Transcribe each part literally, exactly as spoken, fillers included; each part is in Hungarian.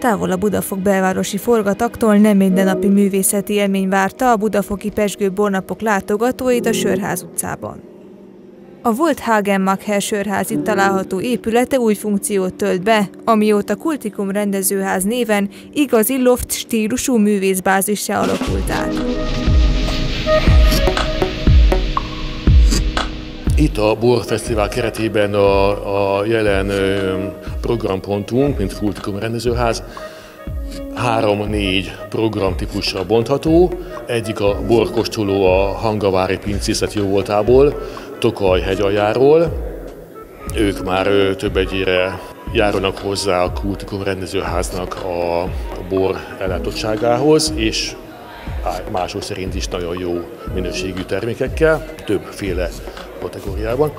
Távol a Budafok belvárosi forgataktól nem mindennapi művészeti élmény várta a budafoki pezsgő-bornapok látogatóit a Sörház utcában. A volt Hagen-Macher sörház itt található épülete új funkciót tölt be, amióta Kultikum rendezőház néven igazi loft stílusú művészbázissá alakult át. Itt a Borfesztivál keretében a, a jelen programpontunk, mint Kultikum rendezőház, három-négy programtípusra bontható. Egyik a borkóstoló a Hangavári pincészet jóvoltából, Tokaj hegyaljáról. Ők már több egyére járnak hozzá a Kultikum rendezőháznak a bor ellátottságához, és mások szerint is nagyon jó minőségű termékekkel, többféle kategóriában.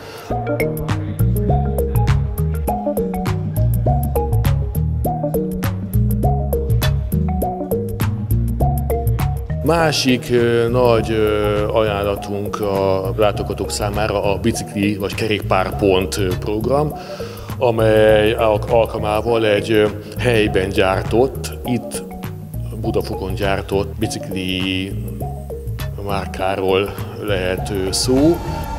Másik ö, nagy ö, ajánlatunk a látogatók számára a bicikli vagy kerékpárpont program, amely alkalmával egy helyben gyártott, itt Budafokon gyártott bicikli márkáról lehet szó.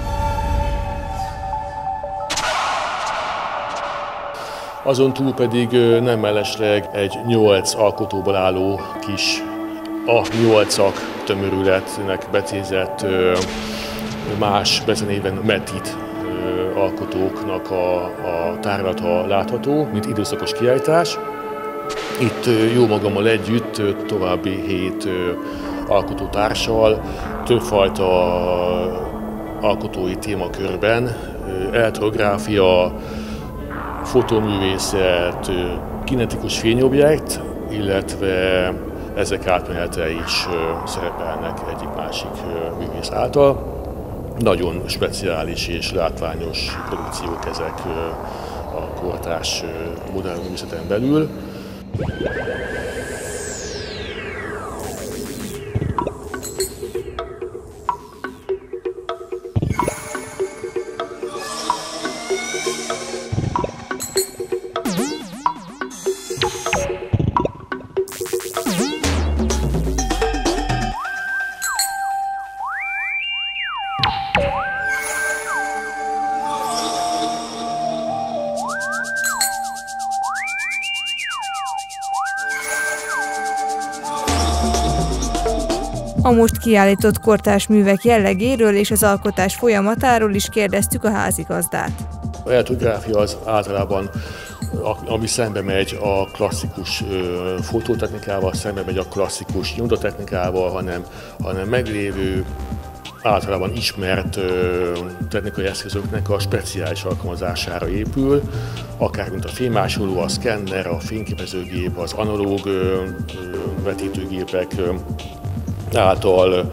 Azon túl pedig nem mellesleg egy nyolc alkotóból álló kis a nyolcak tömörületnek becézett más becenéven Metit alkotóknak a, a tárlata látható, mint időszakos kiállítás. Itt jó magammal együtt további hét alkotótársal többfajta alkotói témakörben, elektrográfia, fotóművészet, kinetikus fényobjekt, illetve ezek átmenete is szerepelnek egyik-másik művész által. Nagyon speciális és látványos produkciók ezek a kortárs modern művészeten belül. A most kiállított kortárs művek jellegéről és az alkotás folyamatáról is kérdeztük a házigazdát. A elektrográfia az általában, ami szembe megy a klasszikus fototechnikával, szembe megy a klasszikus nyomdatechnikával, hanem, hanem meglévő, általában ismert technikai eszközöknek a speciális alkalmazására épül, akár mint a fémmásoló, a szkenner, a fényképezőgép, az analóg vetítőgépek által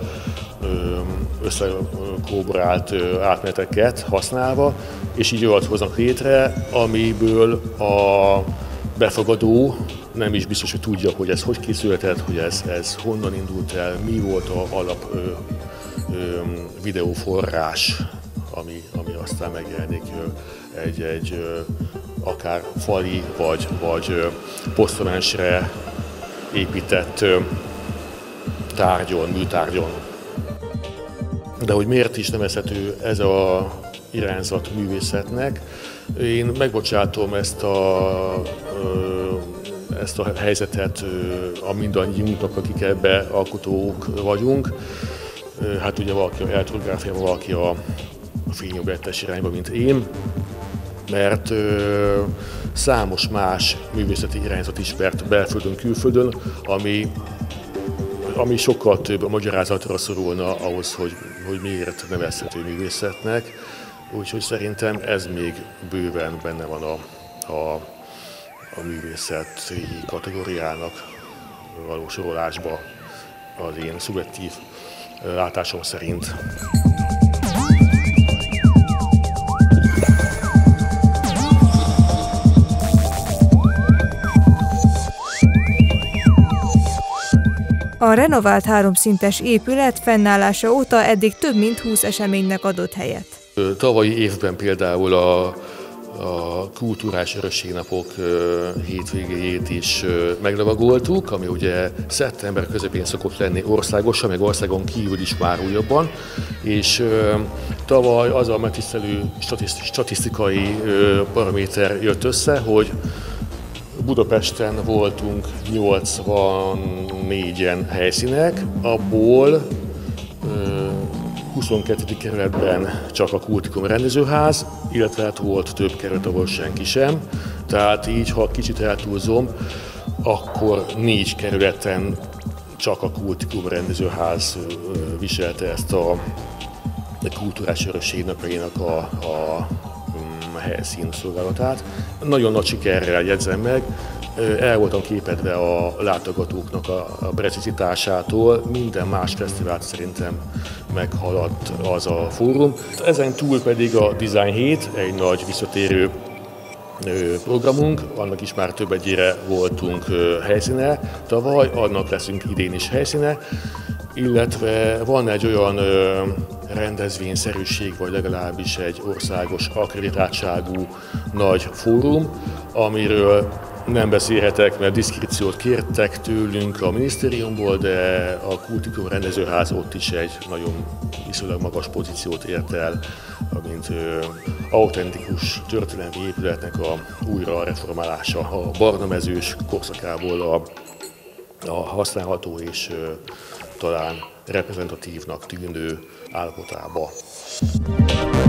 összekóborált átmeneteket használva, és így olyat hoznak létre, amiből a befogadó nem is biztos, hogy tudja, hogy ez hogy készülhetett, hogy ez, ez honnan indult el, mi volt az alap ö, ö, videóforrás, ami, ami aztán megjelenik egy, egy ö, akár fali vagy, vagy posztolensre épített ö, tárgyon, műtárgyon. De hogy miért is nevezhető ez a irányzat művészetnek, én megbocsátom ezt a, ezt a helyzetet a mindannyiunknak, akik ebbe alkotók vagyunk. Hát ugye valaki a elektrográfiában, valaki a fényobjektes irányba, mint én, mert számos más művészeti irányzat ismert belföldön, külföldön, ami ami sokkal több magyarázatra szorulna ahhoz, hogy, hogy miért nevezhető művészetnek. Úgyhogy szerintem ez még bőven benne van a, a, a művészeti kategóriának való sorolásba az én szubjektív látásom szerint. A renovált háromszintes épület fennállása óta eddig több mint húsz eseménynek adott helyet. Tavalyi évben például a, a kulturális örökségnapok hétvégéjét is meglovagoltuk, ami ugye szeptember közepén szokott lenni országosan, meg országon kívül is már újabban, és tavaly az a megtisztelő statisztikai paraméter jött össze, hogy Budapesten voltunk nyolcvannégyen helyszínek, abból huszonkettedik kerületben csak a Kultikum rendezőház, illetve hát volt több kerület, ahol senki sem. Tehát így, ha kicsit eltúlzom, akkor négy kerületen csak a Kultikum rendezőház viselte ezt a kulturális örökségnapjainak a, a helyszín szolgálatát. Nagyon nagy sikerrel jegyzem meg, el voltam képedve a látogatóknak a precizitásától, minden más fesztivált szerintem meghaladt az a fórum. Ezen túl pedig a Design hét, egy nagy visszatérő programunk, annak is már több egyére voltunk helyszíne tavaly, annak leszünk idén is helyszíne, illetve van egy olyan rendezvényszerűség, vagy legalábbis egy országos akkreditáltságú nagy fórum, amiről nem beszélhetek, mert diszkréciót kértek tőlünk a minisztériumból, de a Kultikum rendezőház ott is egy nagyon viszonylag magas pozíciót ért el, mint autentikus történelmi épületnek a újra reformálása, a barnamezős korszakából a, a használható és talán reprezentatívnak tűnő állapotába.